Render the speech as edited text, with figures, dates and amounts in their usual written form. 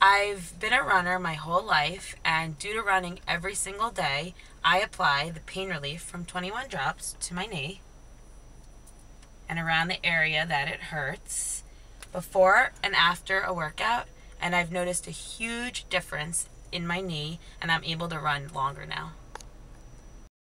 I've been a runner my whole life, and due to running every single day, I apply the pain relief from 21 drops to my knee and around the area that it hurts before and after a workout, and I've noticed a huge difference in my knee, and I'm able to run longer now.